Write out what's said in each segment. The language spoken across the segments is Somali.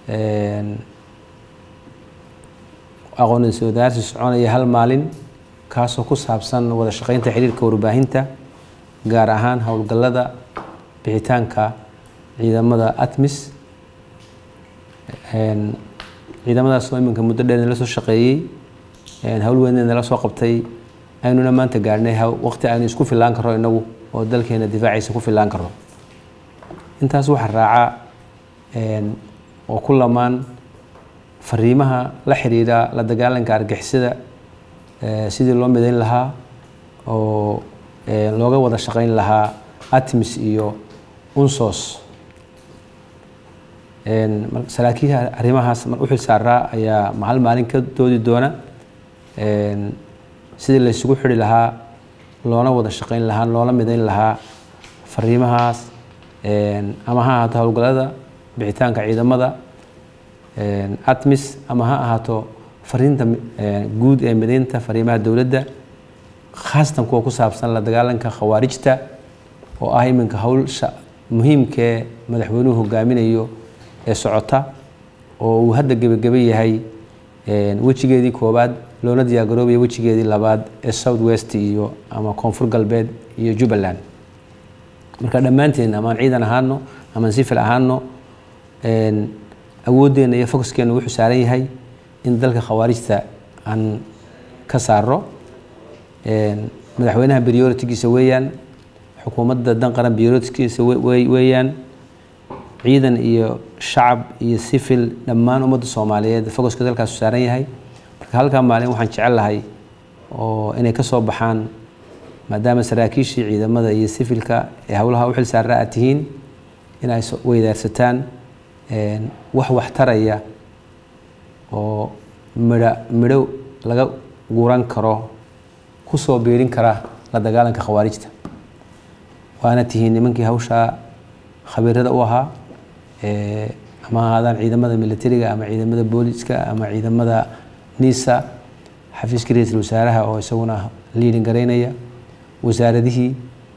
aqoon isweydaarsi soconaya hal maalin kaasoo ku saabsan wada shaqeynta xiriirka warbaahinta gaar ahaan howlgallada bixitaanka ciidamada ATMIS ciidamadaas oo iminka muddo dheer la soo shaqeeyay hawl weyn la soo qabtay aynuna maanta gaarnay waqti aynu isku filaan karo inagu oo dalkeena difaaciisa ku filaan karo intaas waxa raaca oo kulamaan fariimaha la xiriira la dagaalanka argixisada sidii loo midayn lahaa oo looga wada shaqeyn lahaa ATMIS iyo UNSOS saraakiisha arrimahaas u xilsaaraa ayaa maalin ka doodi doona sidii la isugu xiri lahaa loona wada shaqeyn lahaa loola midayn lahaa fariimahaas ama ha ahaato howlgallada bixitaanka ciidamada ATMIS ama ha ahaato fariinta guud ee midaynta fariimaha dawladda khaasatan kuwa ku saabsan la dagaalanka khawaarijta oo ah iminka hawsha muhiimka ee madaxweynuhu hogaaminayo ee socota oo uu hadda gabagabay yahay wajigeedii koobaad loona diyaar garoobay wajigeedii labaad ee South West iyo ama Koonfur Galbeed iyo Jubbaland marka dhamaanteen ama ciidan ahaano ama sifil ahaano awoodeena iyo focuskeena wuxuu saaran yahay in dalka khawaarijta aan ka saaro madaxweynaha priority-giisa weeyaan xukuumadda dan qaran priority-giisa weeyaan ciidan iyo shacab iyo sifil dhammaan ummadda Soomaaliyeed focuska dalkaas saaran yahay marka halka maalin waxaan jecel lahay oo inay ka soo baxaan maadaama saraakiishii ciidamada iyo sifilka ee hawlaha u xil saaran tihiin inay weydaarsataan wax taraya oo midho laga guuran karo ku soo beerin kara la dagaalanka khawaarijta waana tihiin nimankii hawsha khabiirada u ahaa ama ahaadaan ciidamada militariga ama ciidamada booliska ama ciidamada NISA xafiiska ra'iisul wasaaraha oo isaguna leading gareynaya wasaaradihii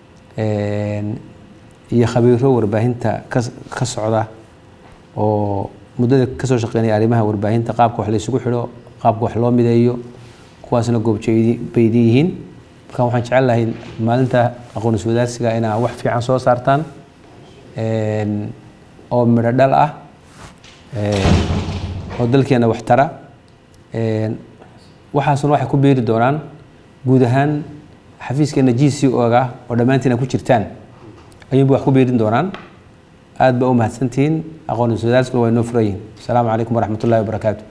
iyo khabiiro warbaahinta ka socda oo muddada ka soo shaqeynaya arrimaha warbaahinta qaabka wax la isugu xiro qaabka wax loo mideeyo kuwaasna goobjeediyihiin marka waxaan jecel lahay maalinta aqoon isweydaarsiga inaa wax fiican soo saartaan oo midho dhal ah oo dalkeena wax tara waxaasuna waxay ku beeri doonaan guud ahaan xafiiskeena GCO-ga oo dhammaantiin ku jirtaan ayuunba wax ku beerin doonaan aad ba u mahadsantihiin aqoon isweydaarsiga waa inoo furayin. Assalaamu calaykum waraxmatullaahi wabarakaatuh.